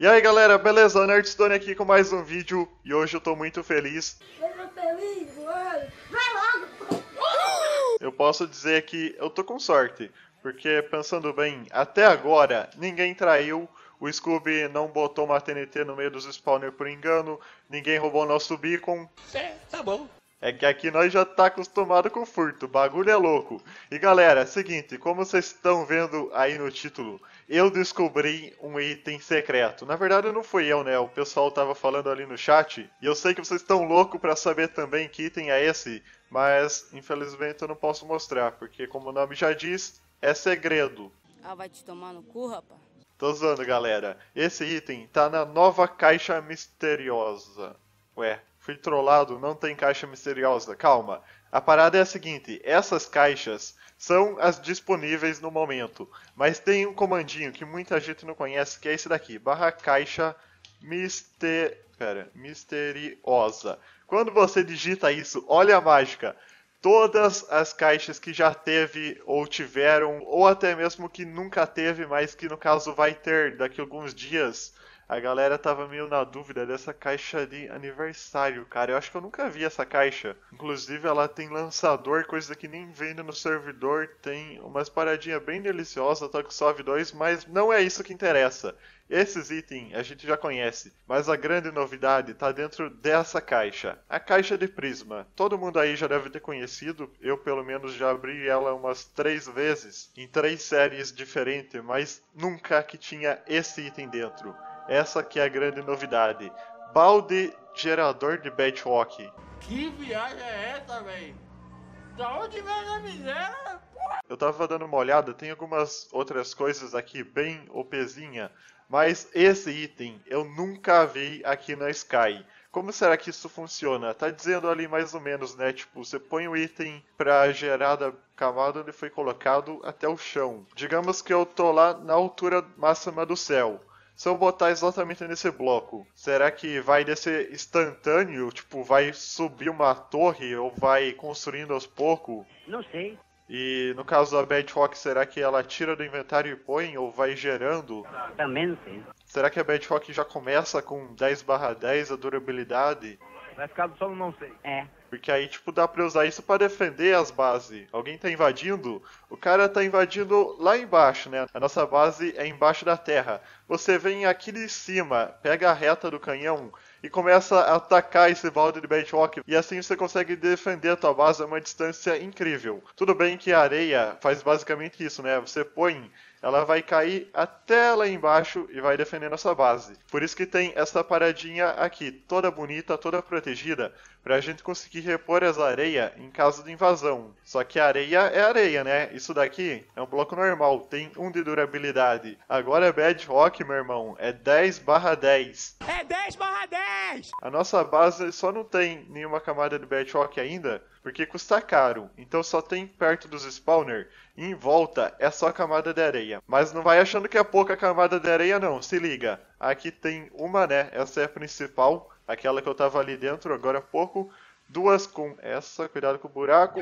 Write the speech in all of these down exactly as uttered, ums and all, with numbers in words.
E aí galera, beleza? Nerdstone aqui com mais um vídeo e hoje eu tô muito feliz. Eu tô feliz, mano. Vai logo! Eu posso dizer que eu tô com sorte, porque pensando bem, até agora ninguém traiu, o Scooby não botou uma T N T no meio dos spawners por engano, ninguém roubou nosso beacon. É, tá bom. É que aqui nós já tá acostumado com furto, o bagulho é louco. E galera, é o seguinte, como vocês estão vendo aí no título, eu descobri um item secreto. Na verdade não fui eu, né? O pessoal tava falando ali no chat. E eu sei que vocês estão loucos pra saber também que item é esse. Mas infelizmente eu não posso mostrar, porque como o nome já diz, é segredo. Ah, vai te tomar no cu, rapaz? Tô zoando, galera. Esse item tá na nova caixa misteriosa. Ué, fui trollado, não tem caixa misteriosa. Calma. A parada é a seguinte, essas caixas são as disponíveis no momento. Mas tem um comandinho que muita gente não conhece, que é esse daqui. Barra caixa mister... Pera, misteriosa. Quando você digita isso, olha a mágica. Todas as caixas que já teve ou tiveram, ou até mesmo que nunca teve, mas que no caso vai ter daqui a alguns dias, a galera tava meio na dúvida dessa caixa de aniversário, cara. Eu acho que eu nunca vi essa caixa. Inclusive ela tem lançador, coisa que nem vende no servidor. Tem umas paradinhas bem deliciosas, Tokusov dois, mas não é isso que interessa. Esses itens a gente já conhece, mas a grande novidade está dentro dessa caixa. A caixa de prisma. Todo mundo aí já deve ter conhecido, eu pelo menos já abri ela umas três vezes, em três séries diferentes, mas nunca que tinha esse item dentro. Essa que é a grande novidade. Balde gerador de Bedrock. Que viagem é essa, velho? Da onde vem a miséria? Eu tava dando uma olhada, tem algumas outras coisas aqui bem OPzinha, mas esse item eu nunca vi aqui na Sky. Como será que isso funciona? Tá dizendo ali mais ou menos, né? Tipo, você põe o item pra gerar da camada onde foi colocado até o chão. Digamos que eu tô lá na altura máxima do céu. Se eu botar exatamente nesse bloco, será que vai descer instantâneo? Tipo, vai subir uma torre ou vai construindo aos poucos? Não sei. E no caso da Bedrock, será que ela tira do inventário e põe ou vai gerando? Também não sei. Será que a Bedrock já começa com dez barra dez a durabilidade? Vai ficar só no não sei. É. Porque aí, tipo, dá pra usar isso pra defender as bases. Alguém tá invadindo? O cara tá invadindo lá embaixo, né? A nossa base é embaixo da terra. Você vem aqui de cima, pega a reta do canhão e começa a atacar esse balde de Bedrock. E assim você consegue defender a tua base a uma distância incrível. Tudo bem que a areia faz basicamente isso, né? Você põe, ela vai cair até lá embaixo e vai defendendo a sua base. Por isso que tem essa paradinha aqui, toda bonita, toda protegida, pra gente conseguir repor as areias em caso de invasão. Só que a areia é areia, né? Isso daqui é um bloco normal, tem um de durabilidade. Agora é Bedrock, meu irmão, é dez barra dez. É dez barra dez! A nossa base só não tem nenhuma camada de Bedrock ainda, porque custa caro. Então só tem perto dos spawners e em volta é só camada de areia. Mas não vai achando que é pouca camada de areia não, se liga. Aqui tem uma, né? Essa é a principal, aquela que eu tava ali dentro agora há pouco. Duas com essa, cuidado com o buraco.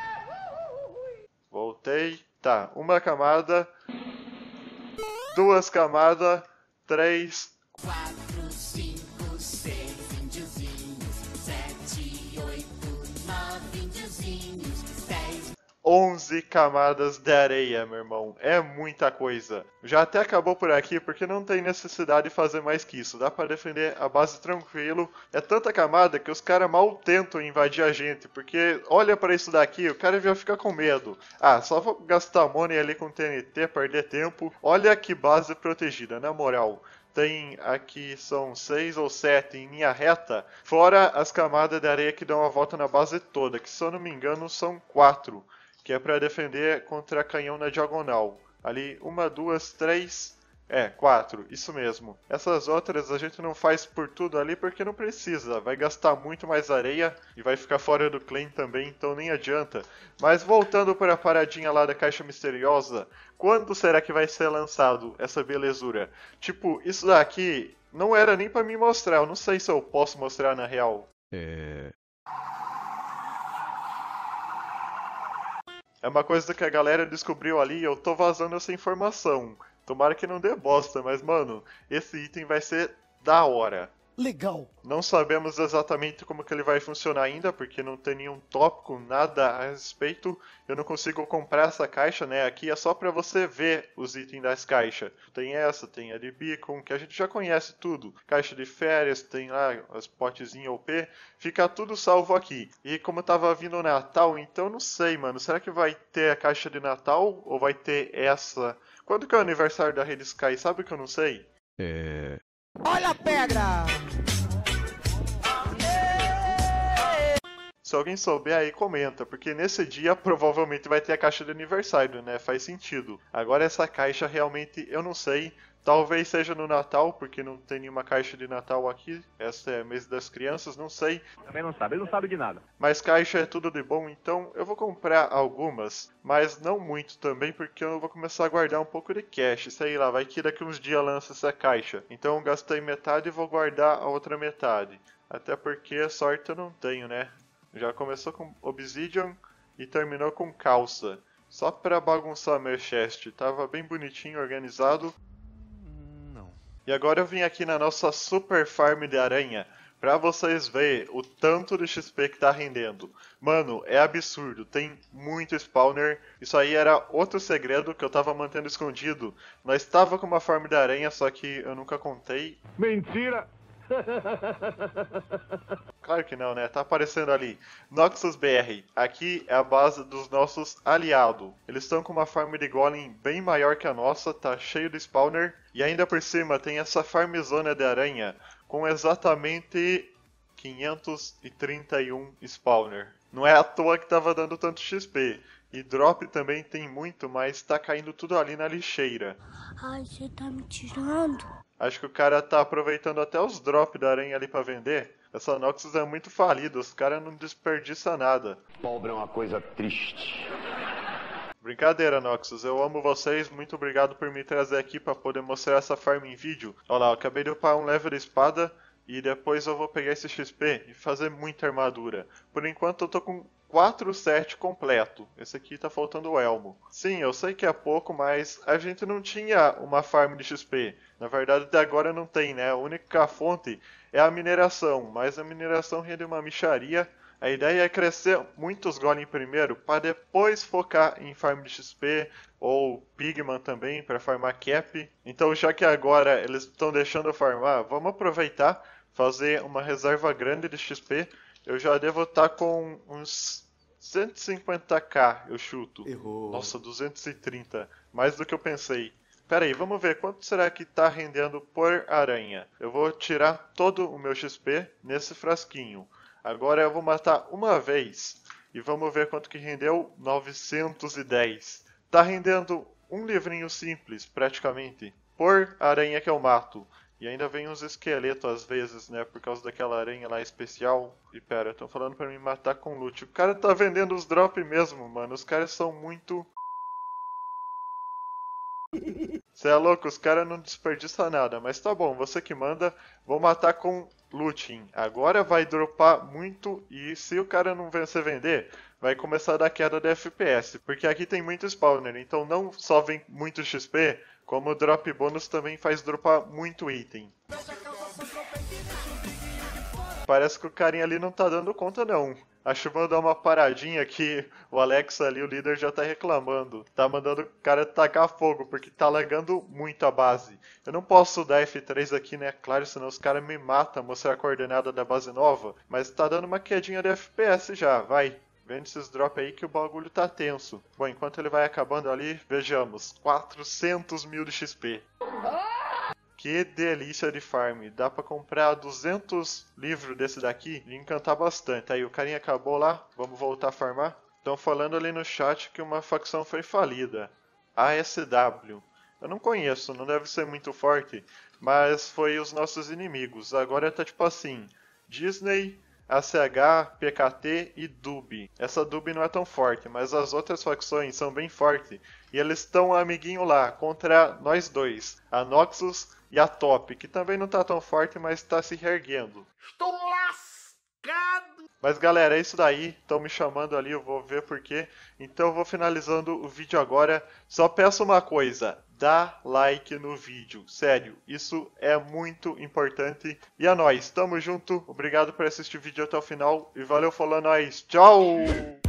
Voltei. Tá, uma camada. Duas camadas. Três. Quatro, cinco, seis índiozinhos, sete, oito, nove índiozinhos, dez. onze camadas de areia, meu irmão. É muita coisa. Já até acabou por aqui, porque não tem necessidade de fazer mais que isso. Dá pra defender a base tranquilo. É tanta camada que os caras mal tentam invadir a gente, porque olha pra isso daqui, o cara já fica com medo. Ah, só vou gastar money ali com T N T, perder tempo. Olha que base protegida, na moral. Tem aqui, são seis ou sete em linha reta, fora as camadas de areia que dão uma volta na base toda, que se eu não me engano são quatro, que é para defender contra canhão na diagonal. Ali, uma, duas, três, é, quatro, isso mesmo. Essas outras a gente não faz por tudo ali porque não precisa, vai gastar muito mais areia e vai ficar fora do claim também, então nem adianta. Mas voltando para a paradinha lá da caixa misteriosa, quando será que vai ser lançado essa belezura? Tipo, isso daqui não era nem para me mostrar, eu não sei se eu posso mostrar na real. É... É uma coisa que a galera descobriu ali e eu tô vazando essa informação. Tomara que não dê bosta, mas mano, esse item vai ser da hora. Legal. Não sabemos exatamente como que ele vai funcionar ainda, porque não tem nenhum tópico, nada a respeito. Eu não consigo comprar essa caixa, né? Aqui é só pra você ver os itens das caixas. Tem essa, tem a de Beacon, que a gente já conhece tudo. Caixa de férias, tem lá as potezinhas O P. Fica tudo salvo aqui. E como tava vindo o Natal, então não sei, mano. Será que vai ter a caixa de Natal ou vai ter essa? Quando que é o aniversário da Rede Sky? Sabe que eu não sei? É... Olha a pedra! Se alguém souber aí, comenta, porque nesse dia provavelmente vai ter a caixa de aniversário, né? Faz sentido. Agora essa caixa realmente eu não sei. Talvez seja no Natal, porque não tem nenhuma caixa de Natal aqui. Essa é mês das crianças, não sei. Também não sabe, ele não sabe de nada. Mas caixa é tudo de bom, então eu vou comprar algumas, mas não muito também, porque eu vou começar a guardar um pouco de cash. Sei lá, vai que daqui uns dias lança essa caixa. Então eu gastei metade e vou guardar a outra metade. Até porque sorte eu não tenho, né? Já começou com Obsidian e terminou com calça. Só pra bagunçar meu chest. Tava bem bonitinho, organizado. Não. E agora eu vim aqui na nossa super farm de aranha. Pra vocês verem o tanto de X P que tá rendendo. Mano, é absurdo. Tem muito spawner. Isso aí era outro segredo que eu tava mantendo escondido. Nós tava com uma farm de aranha, só que eu nunca contei. Mentira! Claro que não, né? Tá aparecendo ali. Noxus B R. Aqui é a base dos nossos aliados. Eles estão com uma farm de golem bem maior que a nossa, tá cheio de spawner. E ainda por cima tem essa farmzona de aranha com exatamente quinhentos e trinta e um spawner. Não é à toa que tava dando tanto X P. E drop também tem muito, mas tá caindo tudo ali na lixeira. Ai, você tá me tirando? Acho que o cara tá aproveitando até os drops da aranha ali pra vender. Essa Noxus é muito falida, os caras não desperdiçam nada. Pobre é uma coisa triste. Brincadeira, Noxus, eu amo vocês, muito obrigado por me trazer aqui pra poder mostrar essa farm em vídeo. Olha lá, eu acabei de upar um level de espada e depois eu vou pegar esse X P e fazer muita armadura. Por enquanto eu tô com quatro sets completo. Esse aqui tá faltando o elmo. Sim, eu sei que é pouco, mas a gente não tinha uma farm de X P. Na verdade, até agora não tem, né? A única fonte é a mineração, mas a mineração rende uma mixaria. A ideia é crescer muitos golem primeiro, para depois focar em farm de X P, ou Pigman também, para farmar cap. Então, já que agora eles estão deixando eu farmar, vamos aproveitar, fazer uma reserva grande de X P. Eu já devo estar com uns cento e cinquenta k, eu chuto. Errou. Nossa, duzentos e trinta. Mais do que eu pensei. Pera aí, vamos ver quanto será que está rendendo por aranha. Eu vou tirar todo o meu X P nesse frasquinho. Agora eu vou matar uma vez. E vamos ver quanto que rendeu. novecentos e dez. Tá rendendo um livrinho simples, praticamente, por aranha que eu mato. E ainda vem uns esqueletos às vezes, né? Por causa daquela aranha lá especial. E pera, estão falando pra me matar com loot. O cara tá vendendo os drops mesmo, mano. Os caras são muito... Cê é louco, os caras não desperdiçam nada. Mas tá bom, você que manda. Vou matar com looting. Agora vai dropar muito. E se o cara não vencer vender, vai começar a dar queda de F P S. Porque aqui tem muito spawner. Então não só vem muito X P, como o drop bônus também faz dropar muito item. Parece que o carinha ali não tá dando conta não. Acho que vou dar uma paradinha que o Alex ali, o líder, já tá reclamando. Tá mandando o cara tacar fogo, porque tá lagando muito a base. Eu não posso dar F três aqui, né? Claro, senão os caras me matam, mostrar a coordenada da base nova. Mas tá dando uma quedinha de F P S já, vai. Vende esses drops aí que o bagulho tá tenso. Bom, enquanto ele vai acabando ali, vejamos. quatrocentos mil de X P. Que delícia de farm. Dá pra comprar duzentos livros desse daqui e encantar bastante. Aí o carinha acabou lá. Vamos voltar a farmar. Estão falando ali no chat que uma facção foi falida. A S W. Eu não conheço, não deve ser muito forte. Mas foi os nossos inimigos. Agora tá tipo assim. Disney... A C H, P K T e Dub. Essa Dub não é tão forte, mas as outras facções são bem fortes. E eles estão amiguinho lá, contra nós dois. A Noxus e a Top, que também não tá tão forte, mas tá se reerguendo. Estou lascado! Mas galera, é isso daí. Estão me chamando ali, eu vou ver porquê. Então eu vou finalizando o vídeo agora. Só peço uma coisa, dá like no vídeo. Sério, isso é muito importante. E a nós, tamo junto. Obrigado por assistir o vídeo até o final. E valeu, falou, nós. Tchau!